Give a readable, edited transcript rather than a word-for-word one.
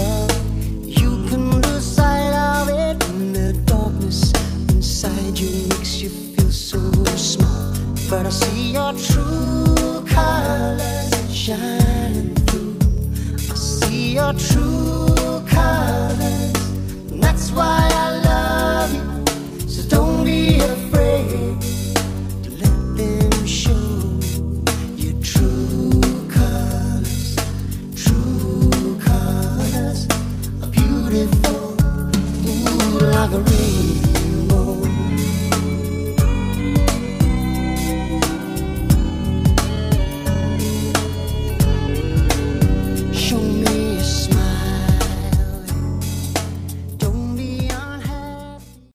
You can lose sight of it when the darkness inside you makes you feel so small. But I see your true colors shining through. I see your true